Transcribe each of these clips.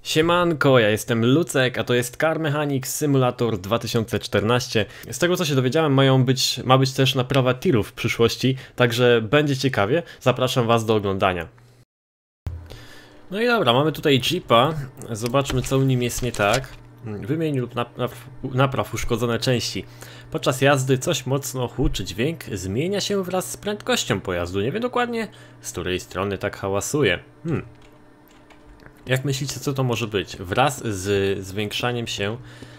Siemanko, ja jestem Lucek, a to jest Car Mechanics Simulator 2014. Z tego co się dowiedziałem, ma być też naprawa tirów w przyszłości, także będzie ciekawie. Zapraszam was do oglądania. No i dobra, mamy tutaj Jeepa. Zobaczmy, co w nim jest nie tak. Wymień lub napraw uszkodzone części. Podczas jazdy coś mocno huczy, dźwięk zmienia się wraz z prędkością pojazdu. Nie wiem dokładnie, z której strony tak hałasuje. Jak myślicie, co to może być? Wraz z zwiększaniem się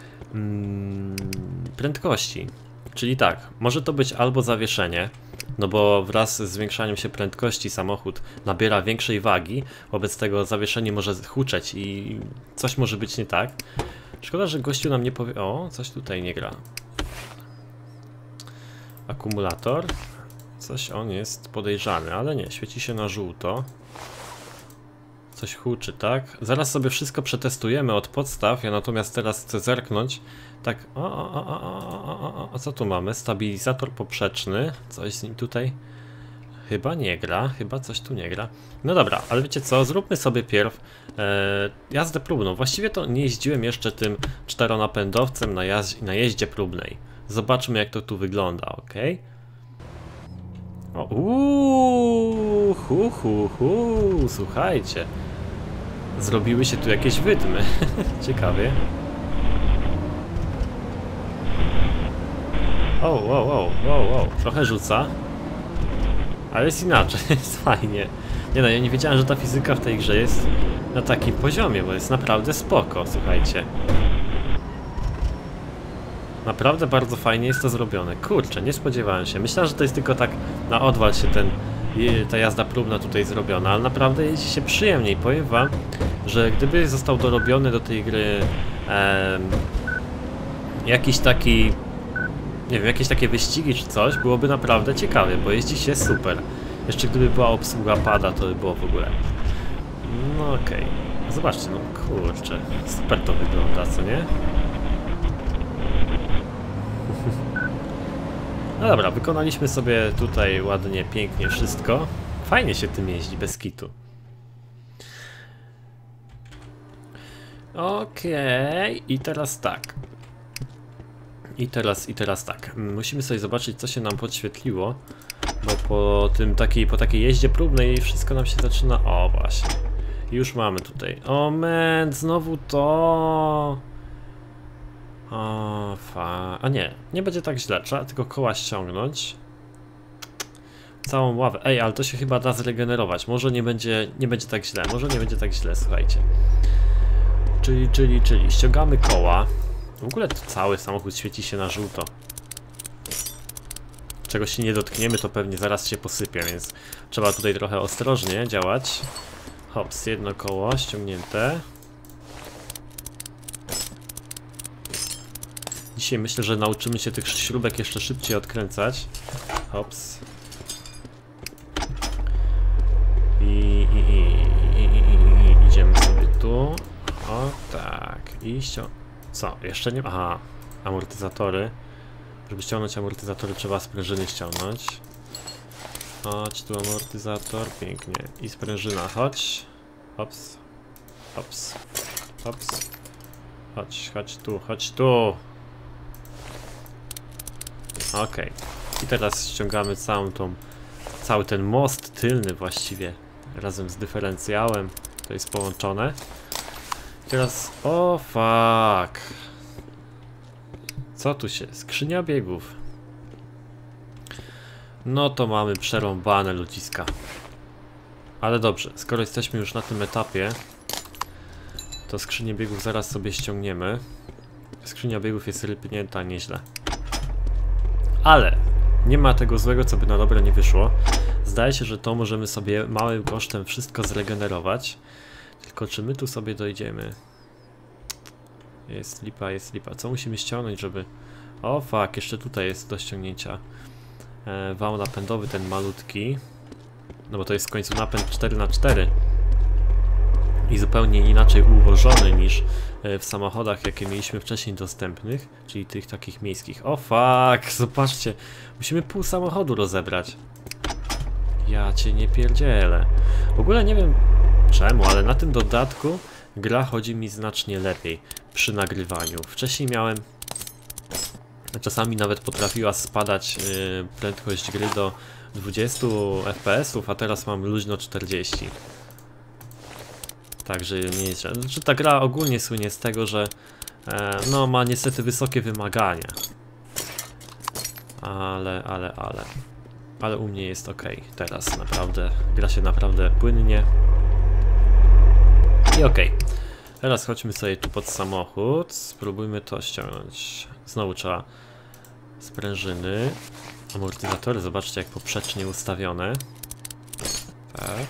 prędkości. Czyli tak, może to być albo zawieszenie, no bo wraz z zwiększaniem się prędkości samochód nabiera większej wagi, wobec tego zawieszenie może huczeć i coś może być nie tak. Szkoda, że gościu nam nie powie... O, coś tutaj nie gra. Akumulator. Coś on jest podejrzany, ale nie, świeci się na żółto. Coś huczy, tak? Zaraz sobie wszystko przetestujemy od podstaw, ja natomiast teraz chcę zerknąć. Tak, a co tu mamy? Stabilizator poprzeczny. Coś z nim tutaj chyba nie gra, chyba coś tu nie gra. No dobra, ale wiecie co, zróbmy sobie pierw jazdę próbną. Właściwie to nie jeździłem jeszcze tym czteronapędowcem na jeździe próbnej. Zobaczmy, jak to tu wygląda, ok? Słuchajcie. Zrobiły się tu jakieś wydmy. Ciekawie. Wow. Trochę rzuca. Ale jest inaczej, jest fajnie. Nie no, ja nie wiedziałem, że ta fizyka w tej grze jest na takim poziomie, bo jest naprawdę spoko, słuchajcie. Naprawdę bardzo fajnie jest to zrobione. Kurczę, nie spodziewałem się. Myślałem, że to jest tylko tak na odwal się ta jazda próbna tutaj zrobiona, ale naprawdę jeździ się przyjemniej. Powiem wam, że gdyby został dorobiony do tej gry jakiś taki, nie wiem, jakieś takie wyścigi czy coś, byłoby naprawdę ciekawie, bo jeździ się super. Jeszcze gdyby była obsługa pada, to by było w ogóle. No okej. Zobaczcie, no kurczę, super to wygląda, co nie? No dobra, wykonaliśmy sobie tutaj ładnie, pięknie wszystko. Fajnie się tym jeździ, bez kitu. Okej, i teraz tak. I teraz tak. Musimy sobie zobaczyć, co się nam podświetliło. Bo po takiej jeździe próbnej wszystko nam się zaczyna... O, właśnie. Już mamy tutaj. O man, znowu to... A nie będzie tak źle, trzeba tylko koła ściągnąć. Całą ławę. Ej, ale to się chyba da zregenerować. Może nie będzie tak źle, słuchajcie. Czyli ściągamy koła. W ogóle to cały samochód świeci się na żółto. Czego się nie dotkniemy, to pewnie zaraz się posypie, więc trzeba tutaj trochę ostrożnie działać. Hops, jedno koło ściągnięte. Dzisiaj myślę, że nauczymy się tych śrubek jeszcze szybciej odkręcać. Hops. I idziemy sobie tu. O tak. Co? Jeszcze nie... Aha. Amortyzatory. Żeby ściągnąć amortyzatory, trzeba sprężyny ściągnąć. Chodź tu amortyzator. Pięknie. I sprężyna. Chodź. Hops. Chodź tu. Okej. I teraz ściągamy cały ten most tylny właściwie razem z dyferencjałem. To jest połączone. I teraz... O fuck. Co tu się... Skrzynia biegów. No to mamy przerąbane ludziska. Ale dobrze, skoro jesteśmy już na tym etapie, to skrzynię biegów zaraz sobie ściągniemy. Skrzynia biegów jest rypnięta nieźle. Ale nie ma tego złego, co by na dobre nie wyszło. Zdaje się, że to możemy sobie małym kosztem wszystko zregenerować. Tylko czy my tu sobie dojdziemy? Jest lipa. Co musimy ściągnąć, żeby... O fuck, jeszcze tutaj jest do ściągnięcia wał napędowy, ten malutki. No bo to jest w końcu napęd 4x4. I zupełnie inaczej ułożony niż w samochodach, jakie mieliśmy wcześniej dostępnych, czyli tych takich miejskich. O fuck, zobaczcie, musimy pół samochodu rozebrać. Ja cię nie pierdzielę. W ogóle nie wiem czemu, ale na tym dodatku gra chodzi mi znacznie lepiej przy nagrywaniu. Wcześniej miałem, czasami nawet potrafiła spadać prędkość gry do 20 fps, a teraz mam luźno 40. Także nie jest, znaczy ta gra ogólnie słynie z tego, że no ma niestety wysokie wymagania. Ale u mnie jest ok. Teraz naprawdę gra się naprawdę płynnie. I ok. Teraz chodźmy sobie tu pod samochód. Spróbujmy to ściągnąć. Znowu trzeba sprężyny. Amortyzatory, zobaczcie jak poprzecznie ustawione. Tak.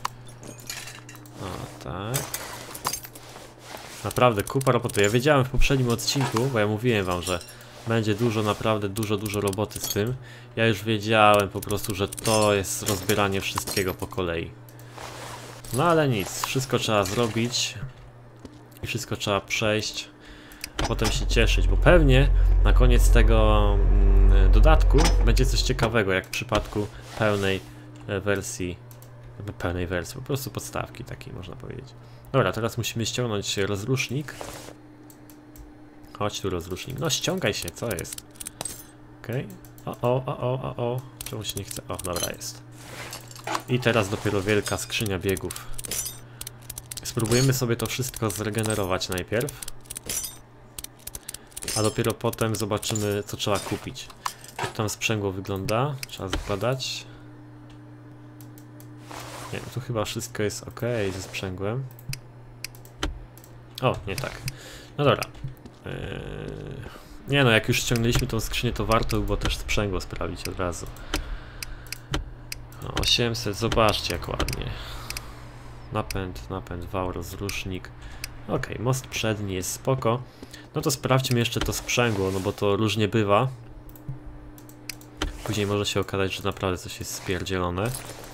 O tak. Naprawdę kupa roboty. Ja wiedziałem w poprzednim odcinku, bo ja mówiłem wam, że będzie dużo, naprawdę dużo roboty z tym. Ja już wiedziałem po prostu, że to jest rozbieranie wszystkiego po kolei. No ale nic, wszystko trzeba zrobić i wszystko trzeba przejść, a potem się cieszyć, bo pewnie na koniec tego dodatku będzie coś ciekawego, jak w przypadku pełnej wersji, po prostu podstawki takiej można powiedzieć. Dobra, teraz musimy ściągnąć rozrusznik. Chodź tu rozrusznik, no ściągaj się, co jest? Okej, o, czemu się nie chce? O, dobra jest. I teraz dopiero wielka skrzynia biegów. Spróbujemy sobie to wszystko zregenerować najpierw. A dopiero potem zobaczymy, co trzeba kupić. Jak tam sprzęgło wygląda, trzeba zakładać. Nie, tu chyba wszystko jest ok ze sprzęgłem. O, nie tak. No dobra. Nie no, jak już ściągnęliśmy tą skrzynię, to warto było też sprzęgło sprawdzić od razu. No, 800, zobaczcie jak ładnie. Napęd, wał, rozrusznik. Ok, most przedni jest spoko. No to sprawdźmy jeszcze to sprzęgło, no bo to różnie bywa. Później może się okazać, że naprawdę coś jest spierdzielone.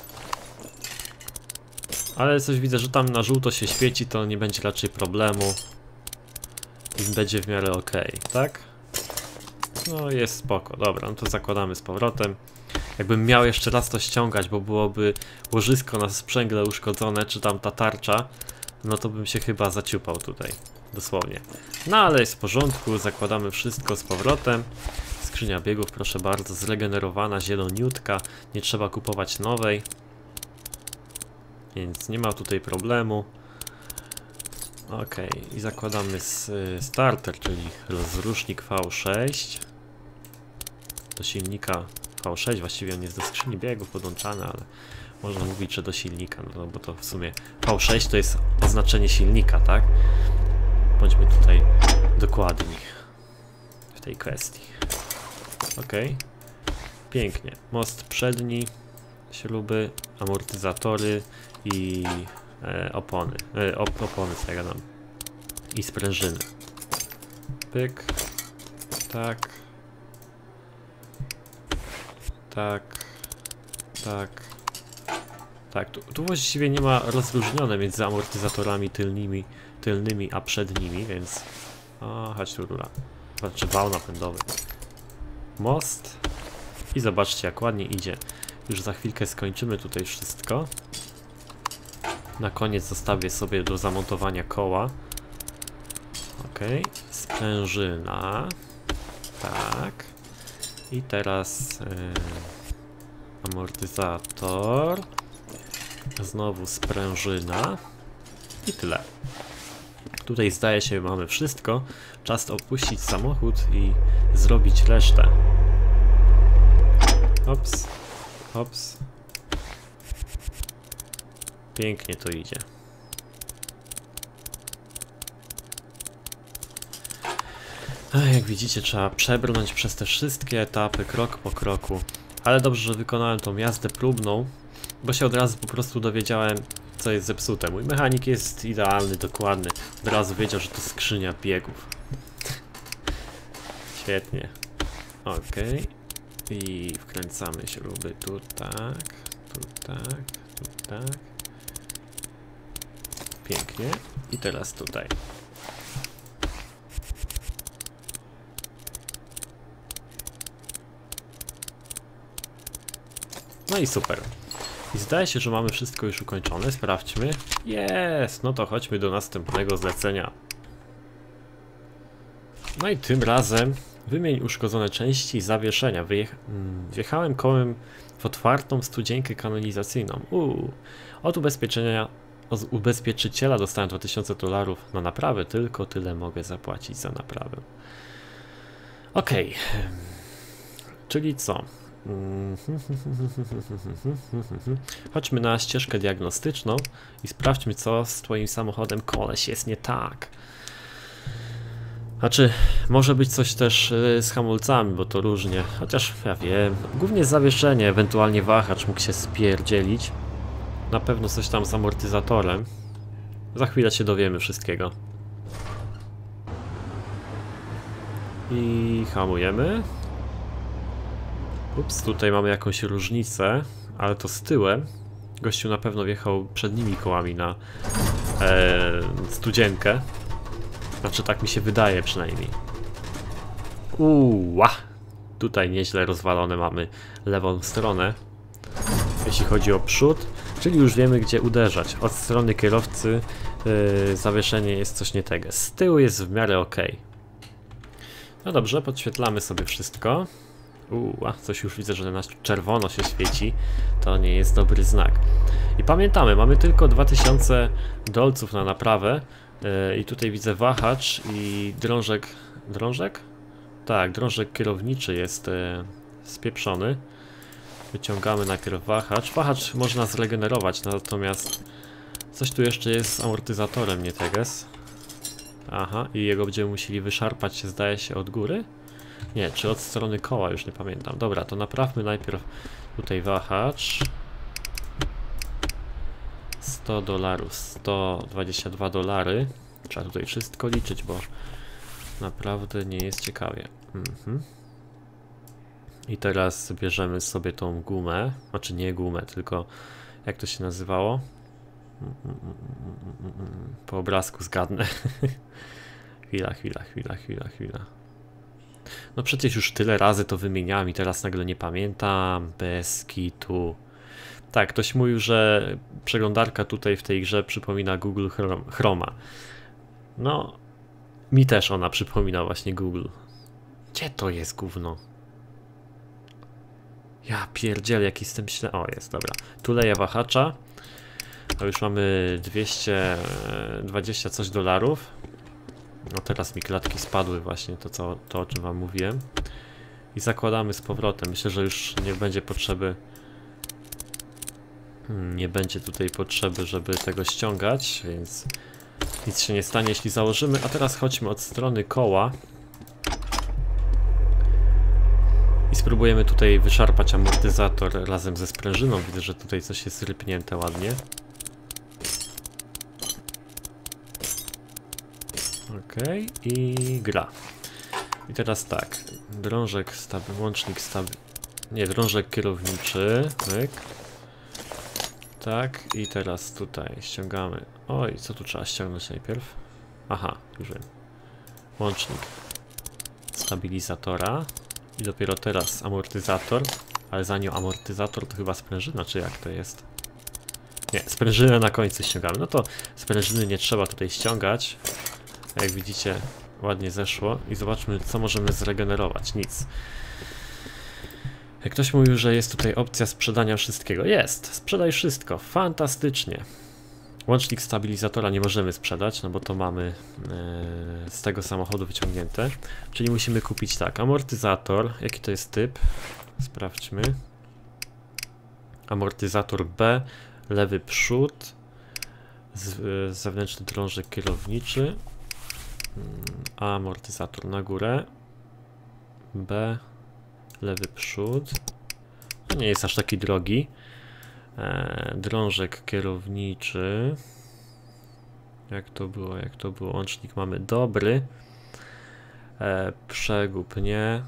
Ale coś widzę, że tam na żółto się świeci, to nie będzie raczej problemu. I będzie w miarę ok, tak? No jest spoko, dobra, no to zakładamy z powrotem. Jakbym miał jeszcze raz to ściągać, bo byłoby łożysko na sprzęgle uszkodzone, czy tam ta tarcza, no to bym się chyba zaciupał tutaj, dosłownie. No ale jest w porządku, zakładamy wszystko z powrotem. Skrzynia biegów, proszę bardzo, zregenerowana, zieloniutka, nie trzeba kupować nowej. Więc nie ma tutaj problemu. Ok, i zakładamy starter, czyli rozrusznik V6 do silnika V6, właściwie on jest do skrzyni biegów podłączany, ale można mówić, że do silnika, no bo to w sumie V6 to jest oznaczenie silnika, tak? Bądźmy tutaj dokładni w tej kwestii. Ok, pięknie. Most przedni, śruby, amortyzatory i opony, co ja gadam, i sprężyny. Pyk, tak, tu właściwie nie ma rozróżnione między amortyzatorami tylnymi a przednimi, więc chodź tu rura, znaczy wał napędowy, most i zobaczcie jak ładnie idzie. Już za chwilkę skończymy tutaj wszystko. Na koniec zostawię sobie do zamontowania koła. Ok, sprężyna. Tak. I teraz amortyzator. Znowu sprężyna. I tyle. Tutaj zdaje się mamy wszystko. Czas opuścić samochód i zrobić resztę. Hops. Hops. Pięknie to idzie. Jak widzicie, trzeba przebrnąć przez te wszystkie etapy, krok po kroku. Ale dobrze, że wykonałem tą jazdę próbną, bo się od razu po prostu dowiedziałem, co jest zepsute. Mój mechanik jest idealny, dokładny. Od razu wiedział, że to skrzynia biegów. Świetnie. Ok. I wkręcamy śruby tu tak, tu tak, tu tak. Pięknie. I teraz tutaj. No i super. I zdaje się, że mamy wszystko już ukończone. Sprawdźmy. Jest! No to chodźmy do następnego zlecenia. No i tym razem wymień uszkodzone części zawieszenia. Wjechałem kołem w otwartą studzienkę kanalizacyjną. Od ubezpieczyciela dostałem $2000 na naprawę. Tylko tyle mogę zapłacić za naprawę. Okej. Czyli co? Chodźmy na ścieżkę diagnostyczną i sprawdźmy, co z twoim samochodem, koleś, jest nie tak. Znaczy, może być coś też z hamulcami, bo to różnie. Chociaż ja wiem, głównie zawieszenie, ewentualnie wahacz mógł się spierdzielić. Na pewno coś tam z amortyzatorem. Za chwilę się dowiemy wszystkiego. I hamujemy. Ups, tutaj mamy jakąś różnicę, ale to z tyłem. Gościu na pewno wjechał przednimi kołami na studzienkę. Znaczy tak mi się wydaje przynajmniej. Tutaj nieźle rozwalone mamy lewą stronę, jeśli chodzi o przód, czyli już wiemy, gdzie uderzać. Od strony kierowcy zawieszenie jest coś nie tego. Z tyłu jest w miarę ok. No dobrze, podświetlamy sobie wszystko. Coś już widzę, że na czerwono się świeci. To nie jest dobry znak. I pamiętamy, mamy tylko $2000 na naprawę. I tutaj widzę wahacz i drążek. Drążek? Tak, drążek kierowniczy jest spieprzony. Wyciągamy najpierw wahacz. Wahacz można zregenerować, natomiast coś tu jeszcze jest z amortyzatorem, nie teges. Aha, i jego będziemy musieli wyszarpać się, zdaje się, od góry? Nie, czy od strony koła, już nie pamiętam. Dobra, to naprawmy najpierw tutaj wahacz. $100, $122. Trzeba tutaj wszystko liczyć, bo naprawdę nie jest ciekawie. I teraz bierzemy sobie tą gumę. Znaczy nie gumę, tylko jak to się nazywało? Po obrazku zgadnę. Chwila. No przecież już tyle razy to wymieniałem i teraz nagle nie pamiętam. Bez kitu. Tak, ktoś mówił, że przeglądarka tutaj w tej grze przypomina Google Chroma. No, mi też ona przypomina właśnie Google. Gdzie to jest gówno? Ja pierdzielę, jaki jestem źle. O, jest, dobra. Tu leję wahacza. To już mamy 220 coś dolarów. No teraz mi klatki spadły właśnie, to o czym wam mówiłem. I zakładamy z powrotem. Myślę, że już nie będzie potrzeby. Nie będzie tutaj potrzeby, żeby tego ściągać, więc nic się nie stanie, jeśli założymy. A teraz chodźmy od strony koła i spróbujemy tutaj wyszarpać amortyzator razem ze sprężyną. Widzę, że tutaj coś jest rypnięte ładnie. Okej, i gra. I teraz tak, drążek łącznik drążek kierowniczy, myk. Tak, i teraz tutaj ściągamy. Oj, co tu trzeba ściągnąć najpierw? Aha, już wiem. Łącznik stabilizatora. I dopiero teraz amortyzator. Ale zanim amortyzator to chyba sprężyna, czy jak to jest? Nie, sprężynę na końcu ściągamy. No to sprężyny nie trzeba tutaj ściągać. Jak widzicie, ładnie zeszło. I zobaczmy, co możemy zregenerować. Nic. Jak ktoś mówił, że jest tutaj opcja sprzedania wszystkiego. Jest! Sprzedaj wszystko. Fantastycznie. Łącznik stabilizatora nie możemy sprzedać, no bo to mamy z tego samochodu wyciągnięte. Czyli musimy kupić tak, amortyzator. Jaki to jest typ? Sprawdźmy. Amortyzator B, lewy przód, zewnętrzny drążek kierowniczy, amortyzator na górę, B, lewy przód. To nie jest aż taki drogi. Drążek kierowniczy. Jak to było? Łącznik mamy dobry. Przegub nie.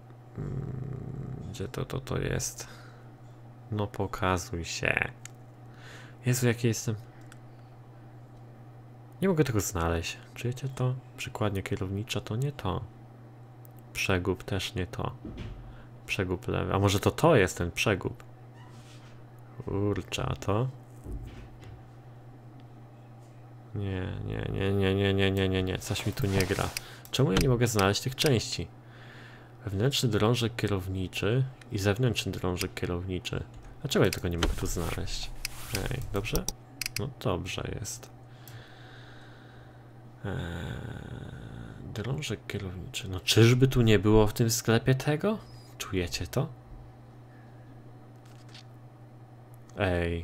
Gdzie to jest? No pokazuj się. Jezu, jaki jestem. Nie mogę tego znaleźć. Czujecie to? Przykładnia kierownicza to nie to. Przegub też nie to. Przegub lewy. A może to jest ten przegub? Kurczę, a to? Nie, coś mi tu nie gra. Czemu ja nie mogę znaleźć tych części? Wewnętrzny drążek kierowniczy i zewnętrzny drążek kierowniczy. Dlaczego ja tego nie mogę tu znaleźć? Ej, dobrze? No dobrze jest. Drążek kierowniczy. No czyżby tu nie było w tym sklepie tego? Czujecie to? Ej.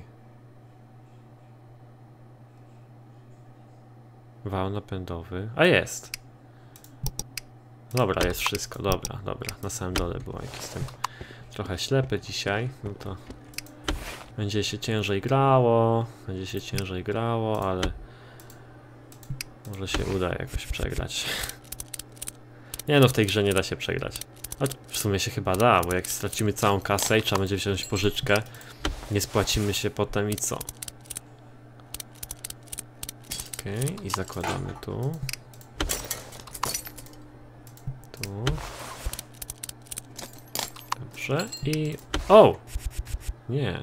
Wał napędowy. A jest! Dobra, jest wszystko. Dobra. Na samym dole było. Jak jestem trochę ślepy dzisiaj, no to będzie się ciężej grało. Ale może się uda jakoś przegrać. Nie no, w tej grze nie da się przegrać. Ale w sumie się chyba da, bo jak stracimy całą kasę i trzeba będzie wziąć pożyczkę, nie spłacimy się potem i co? Okej, i zakładamy tu. Tu. Dobrze, i... O! Nie.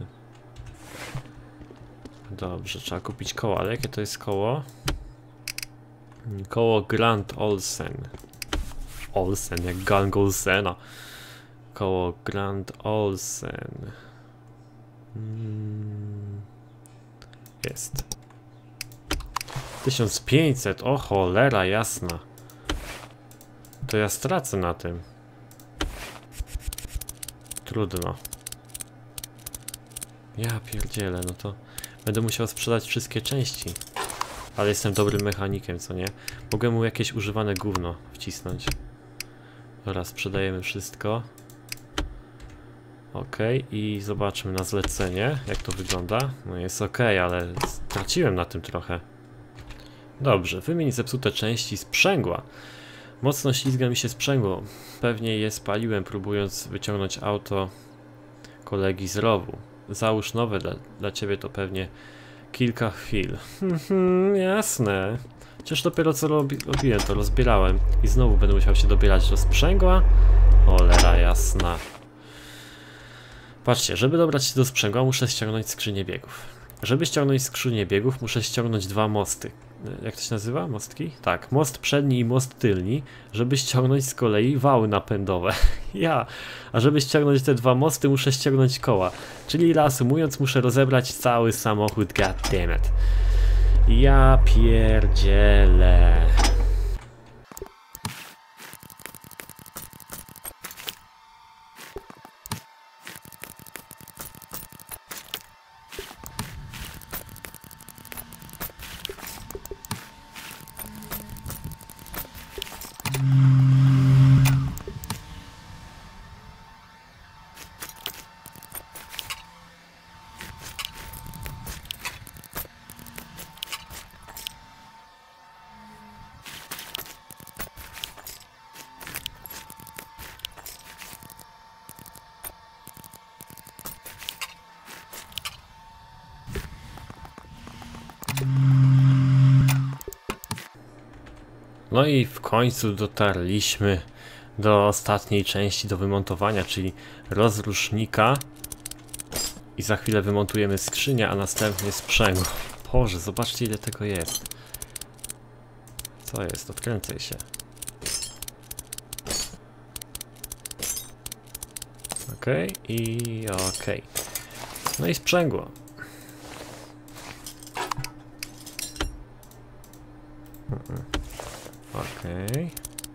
Dobrze, trzeba kupić koło, ale jakie to jest koło? Koło Grand Olsen. Olsen, jak gang Olsena. Koło Grand Olsen. Jest. 1500, o cholera jasna. To ja stracę na tym. Trudno. Ja pierdzielę, no to będę musiał sprzedać wszystkie części. Ale jestem dobrym mechanikiem, co nie? Mogę mu jakieś używane gówno wcisnąć. Dobra, sprzedajemy wszystko. Ok, i zobaczmy na zlecenie, jak to wygląda. No jest ok, ale straciłem na tym trochę. Dobrze, wymień zepsute części sprzęgła. Mocno ślizga mi się sprzęgło. Pewnie je spaliłem, próbując wyciągnąć auto kolegi z rowu. Załóż nowe, dla ciebie to pewnie kilka chwil. Jasne. Przecież dopiero co robiłem, to rozbierałem. I znowu będę musiał się dobierać do sprzęgła? Cholera jasna. Patrzcie, żeby dobrać się do sprzęgła, muszę ściągnąć skrzynię biegów. Żeby ściągnąć skrzynię biegów, muszę ściągnąć dwa mosty. Jak to się nazywa? Mostki? Tak, most przedni i most tylni, żeby ściągnąć z kolei wały napędowe. A żeby ściągnąć te dwa mosty, muszę ściągnąć koła. Czyli reasumując, muszę rozebrać cały samochód, goddammit. Ja pierdzielę. No i w końcu dotarliśmy do ostatniej części do wymontowania, czyli rozrusznika. I za chwilę wymontujemy skrzynię, a następnie sprzęgło. Boże, zobaczcie ile tego jest. Co jest? Odkręcaj się. Okej, i okej. No i sprzęgło. Okej.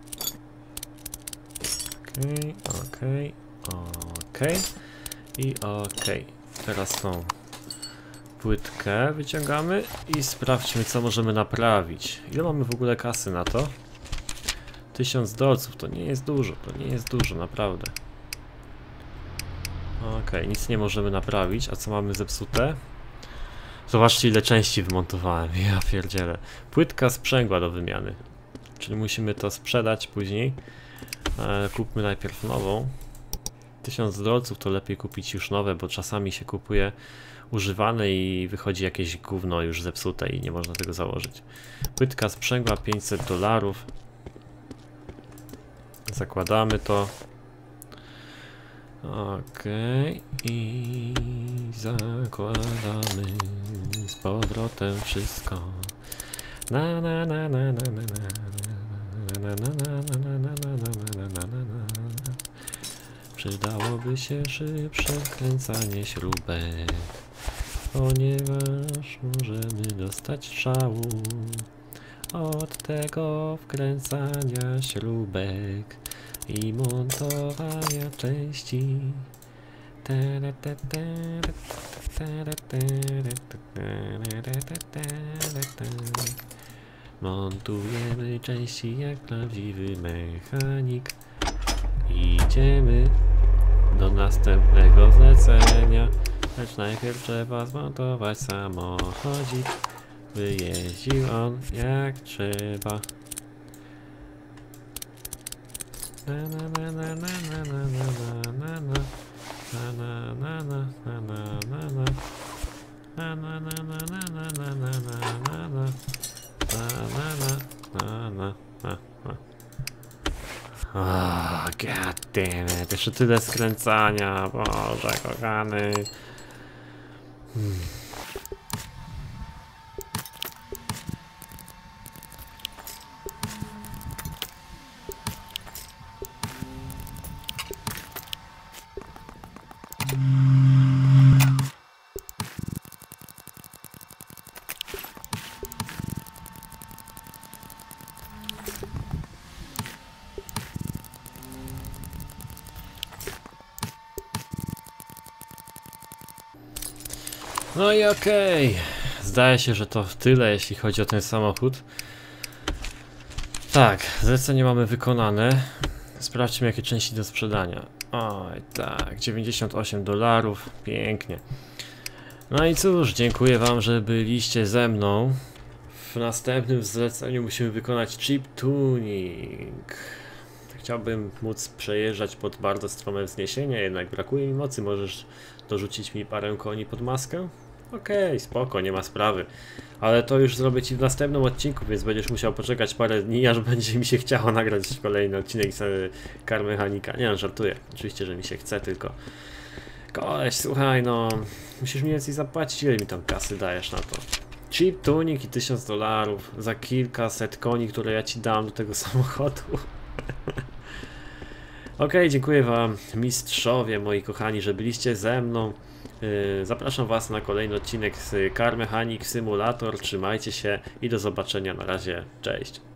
Okej. I okej. Teraz tą płytkę wyciągamy i sprawdźmy, co możemy naprawić. Ile mamy w ogóle kasy na to? 1000 dolców, to nie jest dużo, naprawdę. Okej, nic nie możemy naprawić, a co mamy zepsute? Zobaczcie ile części wymontowałem, ja pierdzielę. Płytka sprzęgła do wymiany. Czyli musimy to sprzedać później. Kupmy najpierw nową. 1000 dolców to lepiej kupić już nowe, bo czasami się kupuje używane i wychodzi jakieś gówno już zepsute i nie można tego założyć. Płytka sprzęgła $500. Zakładamy to. Okej, i zakładamy z powrotem wszystko. Na na na na na na na na na na na na na na na na. Przydałoby się szybsze kręcanie śrubek, ponieważ możemy dostać szału od tego wkręcania śrubek i montowania części. Montujemy części jak prawdziwy mechanik. Idziemy do następnego zlecenia, lecz najpierw trzeba zmontować samochodzik, by jeździł on jak trzeba. Na na na na na na na na na na na na na na na na. Na na na na na na na na na na na. Na na na na na. God damn it, jeszcze tyle skręcania, Boże kochany. No i okej. Zdaje się, że to tyle, jeśli chodzi o ten samochód. Tak, zlecenie mamy wykonane. Sprawdźmy, jakie części do sprzedania. Oj, tak, $98. Pięknie. No i cóż, dziękuję wam, że byliście ze mną. W następnym zleceniu musimy wykonać chip tuning. Chciałbym móc przejeżdżać pod bardzo strome wzniesienie, jednak brakuje mi mocy. Możesz dorzucić mi parę koni pod maskę? Okej, spoko, nie ma sprawy. Ale to już zrobię ci w następnym odcinku, więc będziesz musiał poczekać parę dni, aż będzie mi się chciało nagrać kolejny odcinek z Car Mechanika. Nie no, żartuję. Oczywiście, że mi się chce, tylko... Koleś, słuchaj, no... Musisz mi więcej zapłacić, ile mi tam kasy dajesz na to? Chip tuning i $1000 za kilkaset koni, które ja ci dam do tego samochodu. Okej, dziękuję wam, mistrzowie moi kochani, że byliście ze mną. Zapraszam was na kolejny odcinek z Car Mechanic Simulator. Trzymajcie się i do zobaczenia. Na razie, cześć.